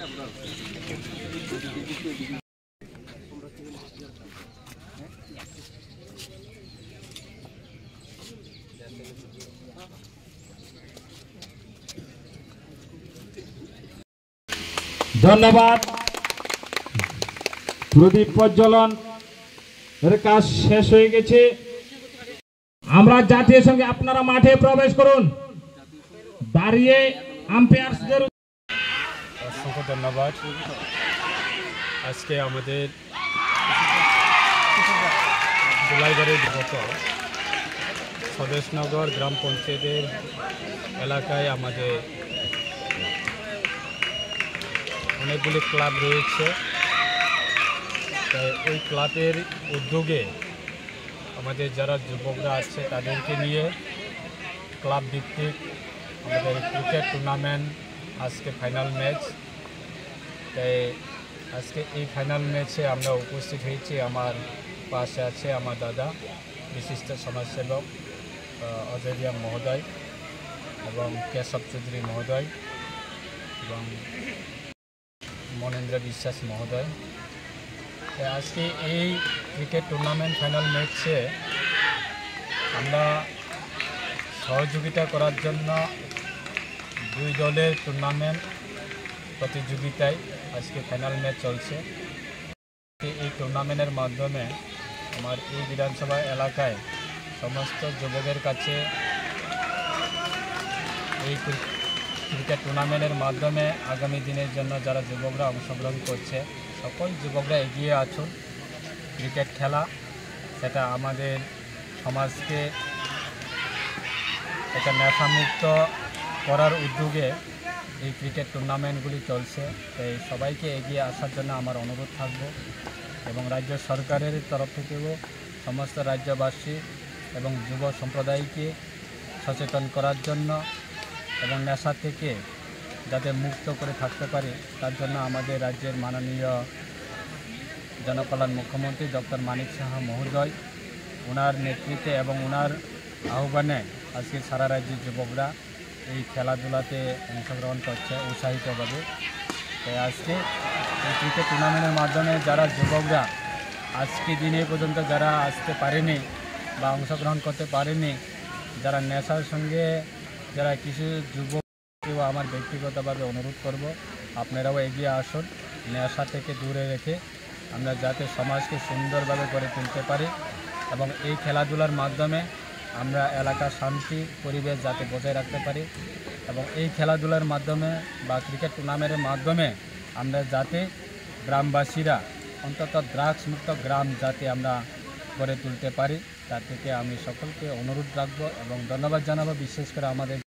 ধন্যবাদ। প্রদীপ প্রজ্বলন এর কাজ শেষ হয়ে গেছে। আমরা জাতীয় সঙ্গে আপনারা মাঠে প্রবেশ করুন। দাঁড়িয়ে আম্পায়ারদের অসংখ্য ধন্যবাদ। আজকে আমাদের দুলাইবাড়ির গত স্বদেশনগর গ্রাম পঞ্চায়েতের এলাকায় আমাদের অনেকগুলি ক্লাব রয়েছে। তাই ওই ক্লাবের উদ্যোগে আমাদের যারা যুবকরা আছে তাদেরকে নিয়ে ক্লাব ভিত্তিক আমাদের ক্রিকেট টুর্নামেন্ট আজকে ফাইনাল ম্যাচ। তাই আজকে এই ফাইনাল ম্যাচে আমরা উপস্থিত হয়েছি। আমার পাশে আছে আমার দাদা বিশিষ্ট সমাজসেবক অজয় মহোদয় এবং কেশব চৌধুরী মহোদয় এবং মনেন্দ্র বিশ্বাস মহোদয়। আজকে এই ক্রিকেট টুর্নামেন্ট ফাইনাল ম্যাচে আমরা সহযোগিতা করার জন্য দুই দলের টুর্নামেন্ট প্রতিযোগিতায় আজকে ফাইনাল ম্যাচ চলছে। এই টুর্নামেন্টের মাধ্যমে আমার এই বিধানসভা এলাকায় সমস্ত যুবকের কাছে এই ক্রিকেট টুর্নামেন্টের মাধ্যমে আগামী দিনের জন্য যারা যুবকরা অংশগ্রহণ করছে সকল যুবকরা এগিয়ে আসুন। ক্রিকেট খেলা সেটা আমাদের সমাজকে একটা নেশামুক্ত করার উদ্যোগে এই ক্রিকেট টুর্নামেন্টগুলি চলছে। তাই সবাইকে এগিয়ে আসার জন্য আমার অনুরোধ থাকবে এবং রাজ্য সরকারের তরফ থেকেও সমস্ত রাজ্যবাসী এবং যুব সম্প্রদায়কে সচেতন করার জন্য এবং নেশা থেকে যাতে মুক্ত করে থাকতে পারে তার জন্য আমাদের রাজ্যের মাননীয় জনকল্যাণ মুখ্যমন্ত্রী ডক্টর মানিক সাহা মহোদয় ওনার নেতৃত্বে এবং ওনার আহ্বানে আজকে সারা রাজ্যের যুবকরা এই খেলাধুলাতে অংশগ্রহণ করছে উৎসাহিতভাবে। তাই আজকে এই ক্রিকেট টুর্নামেন্টের মাধ্যমে যারা যুবকরা আজকে দিনে পর্যন্ত যারা আসতে পারেনি বা অংশগ্রহণ করতে পারেনি, যারা নেশার সঙ্গে যারা কিছু যুবককেও আমার ব্যক্তিগতভাবে অনুরোধ করব আপনারাও এগিয়ে আসুন। নেশা থেকে দূরে রেখে আমরা যাতে সমাজকে সুন্দরভাবে গড়ে তুলতে পারি এবং এই খেলাধুলার মাধ্যমে আমরা এলাকার শান্তি পরিবেশ যাতে বজায় রাখতে পারি এবং এই খেলাধুলার মাধ্যমে বা ক্রিকেট টুর্নামেন্টের মাধ্যমে আমরা যাতে গ্রামবাসীরা অন্তত ড্রাগস মুক্ত গ্রাম যাতে আমরা গড়ে তুলতে পারি তার থেকে আমি সকলকে অনুরোধ রাখবো এবং ধন্যবাদ জানাবো। বিশেষ করে আমাদের